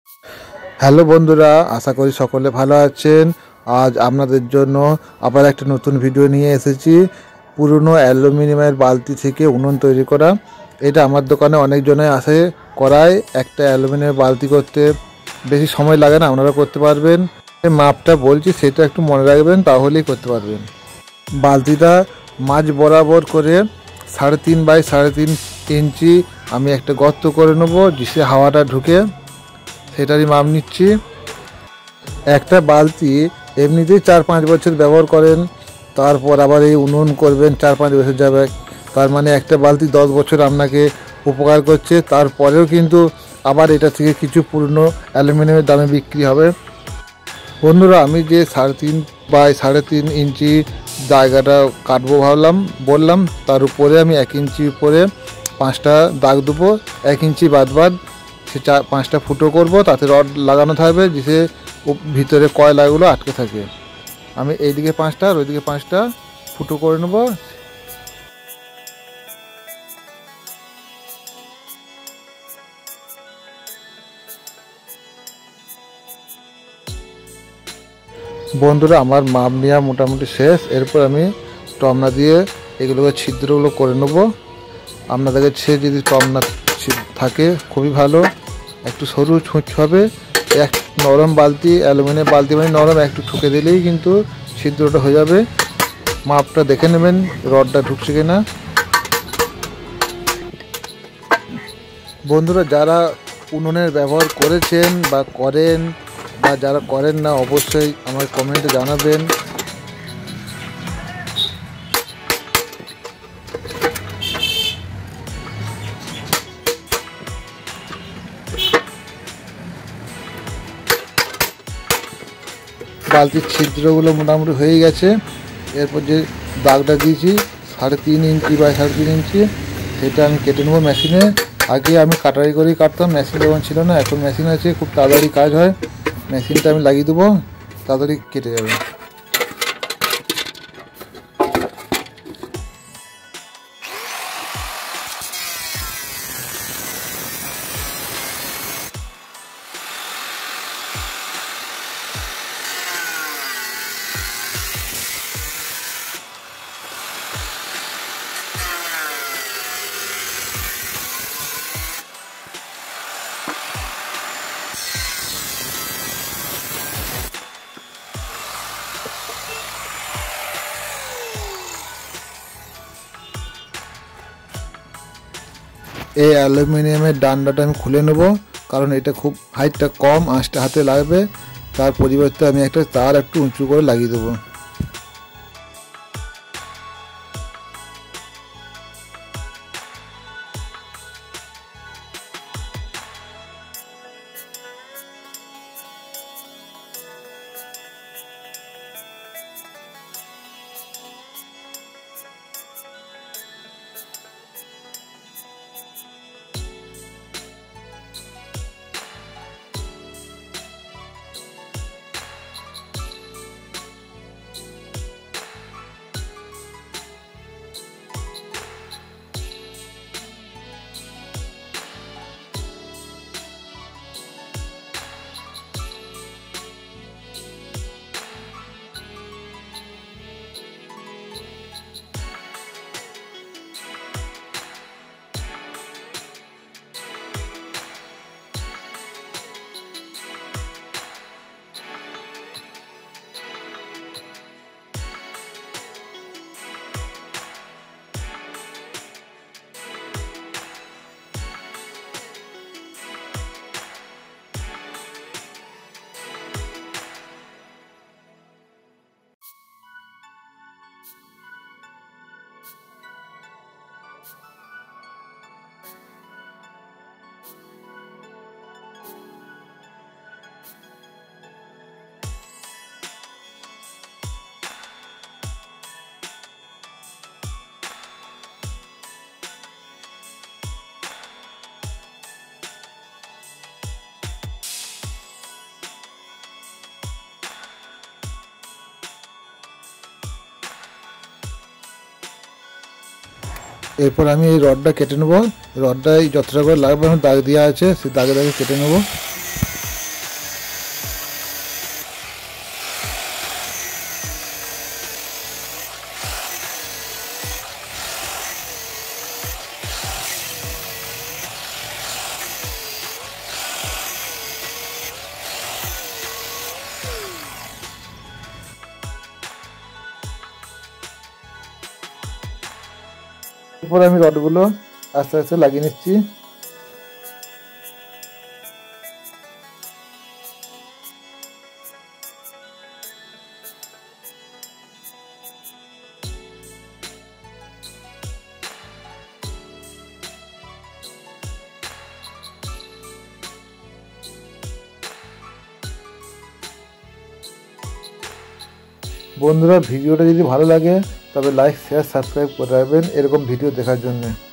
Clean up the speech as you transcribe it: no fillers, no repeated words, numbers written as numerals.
Hello বন্ধুরা, আশা করি সকলে ভালো আছেন। আজ আপনাদের জন্য আবার একটা নতুন ভিডিও নিয়ে এসেছি। পুরনো অ্যালুমিনিয়ামের বালতি থেকে উনুন তৈরি করা। এটা আমার দোকানে অনেকজনে আসে করায়। একটা অ্যালুমিনিয়ামের বালতি করতে বেশি সময় লাগে না, আপনারা করতে পারবেন। মাপটা বলছি সেটা একটু মনে রাখবেন, তাহলেই করতে পারবেন। বালতিটা মাঝ বরাবর করে 3.5 বাই 3.5 ইঞ্চি আমি একটা গর্ত করে নেবো, जिससे হাওয়াটা ঢুকে, সেটারই মাপ নিচ্ছি। একটা বালতি এমনিতেই 4-5 বছর ব্যবহার করেন, তারপর আবার এই উনুন করবেন 4-5 বছর যাবে, তার মানে একটা বালতি 10 বছর আপনাকে উপকার করছে। তারপরেও কিন্তু আবার এটা থেকে কিছু পুরনো অ্যালুমিনিয়ামের দামে বিক্রি হবে। বন্ধুরা, আমি যে 3.5 বাই 3.5 ইঞ্চি জায়গাটা কাটবো বললাম, তার উপরে আমি 1 ইঞ্চি উপরে 5টা দাগ দেবো। 1 ইঞ্চি বাদ সে 5টা ফুটো করব, তাতে রড লাগানো থাকবে, যে ভিতরে কয়লাগুলো আটকে থাকে। আমি এইদিকে 5টা আর ওইদিকে 5টা ফুটো করে নেব। বন্ধুরা, আমার মাপ নেওয়া মোটামুটি শেষ। এরপর আমি টমনা দিয়ে এগুলোকে ছিদ্রগুলো করে নেব। আপনাদের কাছে যদি টমনা থাকে খুবই ভালো, একটু সরু ছুঁচ হবে। এক নরম বালতি, অ্যালুমিনিয়াম বালতি মানে নরম, একটু ঠুকে দিলেই কিন্তু ছিদ্রটা হয়ে যাবে। মাপটা দেখে নেবেন রডটা ঢুকছে কিনা। বন্ধুরা, যারা উনুনের ব্যবহার করেছেন বা করেন, বা যারা করেন না, অবশ্যই আমার কমেন্টে জানাবেন। বালতির ছিদ্রগুলো মোটামুটি হয়ে গেছে। এরপর যে দাগটা দিয়েছি 3.5 ইঞ্চি বাই 3.5 ইঞ্চি, সেটা আমি কেটে নেবো মেশিনে। আগে আমি কাটারি করেই কাটতাম, মেশিন যখন ছিল না, এখন মেশিন আছে, খুব তাড়াতাড়ি কাজ হয়। মেশিনটা আমি লাগিয়ে দেবো, তাড়াতাড়ি কেটে যাবে। এই অ্যালুমিনিয়ামের ডান্ডাটা আমি খুলে নেব, কারণ এটা খুব হাইটটা কম, আঁচটা হাতে লাগবে। তার পরিবর্তে আমি একটা তার একটু উঁচু করে লাগিয়ে দেবো। এরপর আমি এই রডটা কেটে নেবো। রডটাই যতটা করে লাগবে, আমার দাগ দেওয়া আছে, সেই দাগে দাগে কেটে নেবো। এরপর আমি রডগুলো আস্তে আস্তে লাগিয়ে নিচ্ছি। বন্ধুরা, ভিডিওটা যদি ভালো লাগে তবে লাইক, শেয়ার, সাবস্ক্রাইব করে রাখবেন এরকম ভিডিও দেখার জন্য।